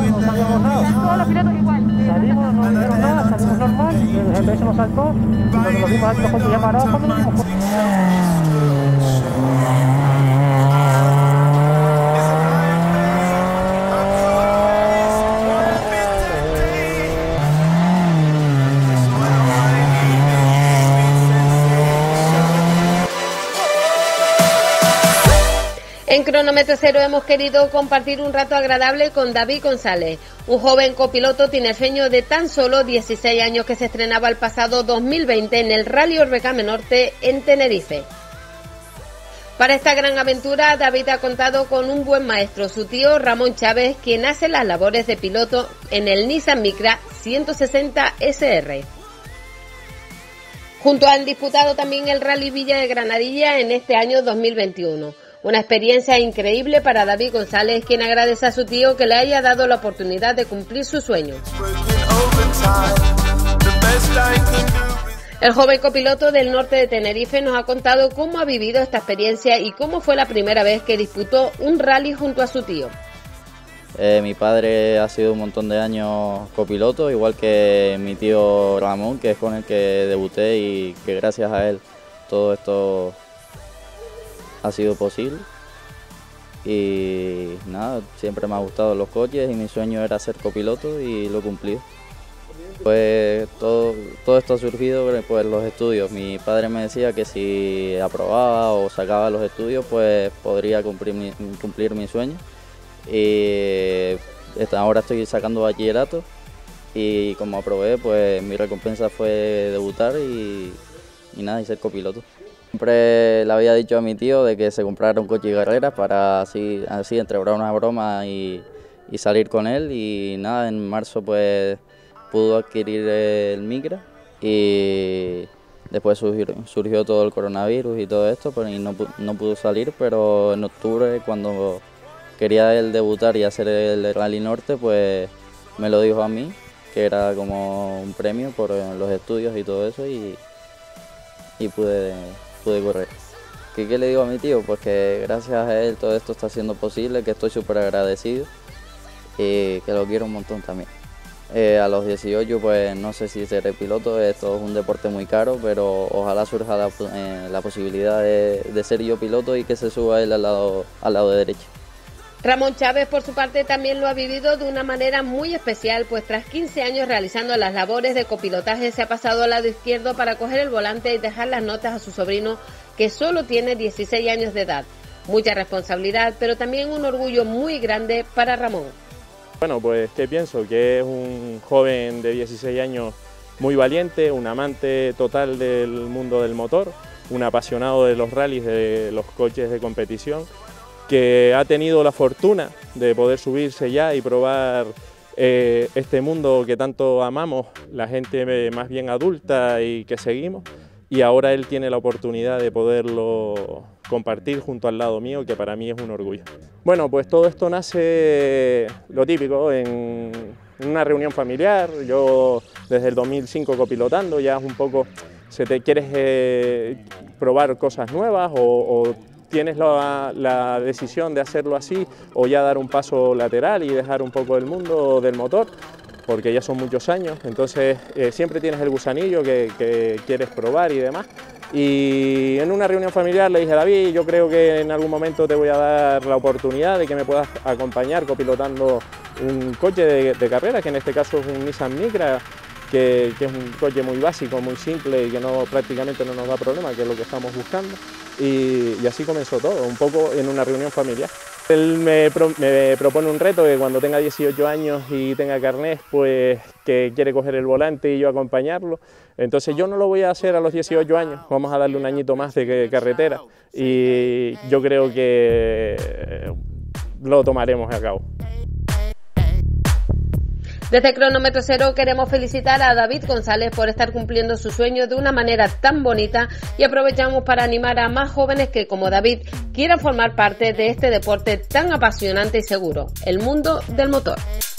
no sabíamos nada. Todos los pilotos igual. Salimos, no dijeron nada, salimos normal, el GPS nos saltó, y cuando lo vimos aquí los coches ya parados, cuando lo vimos. En Cronómetro Cero hemos querido compartir un rato agradable con David González, un joven copiloto tinerfeño de tan solo 16 años que se estrenaba el pasado 2020 en el Rally Orbecame Norte en Tenerife. Para esta gran aventura, David ha contado con un buen maestro, su tío Ramón Chávez, quien hace las labores de piloto en el Nissan Micra 160 SR. Juntos han disputado también el Rally Villa de Granadilla en este año 2021. Una experiencia increíble para David González, quien agradece a su tío que le haya dado la oportunidad de cumplir su sueño. El joven copiloto del norte de Tenerife nos ha contado cómo ha vivido esta experiencia y cómo fue la primera vez que disputó un rally junto a su tío. Mi padre ha sido un montón de años copiloto, igual que mi tío Ramón, que es con el que debuté y que gracias a él todo esto ha sido posible. Y nada, siempre me ha gustado los coches y mi sueño era ser copiloto y lo he cumplido. Pues todo esto ha surgido pues los estudios. Mi padre me decía que si aprobaba o sacaba los estudios pues podría cumplir mi sueño. Y ahora estoy sacando bachillerato y como aprobé pues mi recompensa fue debutar y nada, y ser copiloto. Siempre le había dicho a mi tío de que se comprara un coche de carreras para así entre una broma y salir con él, y nada, en marzo pues pudo adquirir el Micra y después surgió todo el coronavirus y todo esto, pues, y no pudo salir, pero en octubre cuando quería él debutar y hacer el Rally Norte, pues me lo dijo a mí, que era como un premio por los estudios y todo eso, y pude correr. ¿Qué le digo a mi tío? Pues que gracias a él todo esto está siendo posible, que estoy súper agradecido y que lo quiero un montón también. A los 18 pues no sé si seré piloto, esto es un deporte muy caro, pero ojalá surja la posibilidad de ser yo piloto y que se suba él al lado derecho. Ramón Chávez, por su parte, también lo ha vivido de una manera muy especial, pues tras 15 años realizando las labores de copilotaje se ha pasado al lado izquierdo para coger el volante y dejar las notas a su sobrino, que solo tiene 16 años de edad. Mucha responsabilidad, pero también un orgullo muy grande para Ramón. Bueno, pues ¿qué pienso? Que es un joven de 16 años muy valiente, un amante total del mundo del motor, un apasionado de los rallies, de los coches de competición, que ha tenido la fortuna de poder subirse ya y probar este mundo que tanto amamos, la gente más bien adulta y que seguimos, y ahora él tiene la oportunidad de poderlo compartir junto al lado mío, que para mí es un orgullo. Bueno, pues todo esto nace, lo típico, en una reunión familiar. Yo desde el 2005 copilotando, ya es un poco, quieres probar cosas nuevas o tienes la decisión de hacerlo así, o ya dar un paso lateral y dejar un poco el mundo del motor, porque ya son muchos años, entonces siempre tienes el gusanillo que quieres probar y demás. Y en una reunión familiar le dije a David, yo creo que en algún momento te voy a dar la oportunidad de que me puedas acompañar copilotando un coche de carrera, que en este caso es un Nissan Micra, que es un coche muy básico, muy simple y que prácticamente no nos da problema, que es lo que estamos buscando. Y así comenzó todo, un poco en una reunión familiar. Él me propone un reto, que cuando tenga 18 años y tenga carnet, pues que quiere coger el volante y yo acompañarlo. Entonces yo no lo voy a hacer a los 18 años, vamos a darle un añito más de carretera y yo creo que lo tomaremos a cabo. Desde Cronómetro Cero queremos felicitar a David González por estar cumpliendo su sueño de una manera tan bonita, y aprovechamos para animar a más jóvenes que, como David, quieran formar parte de este deporte tan apasionante y seguro, el mundo del motor.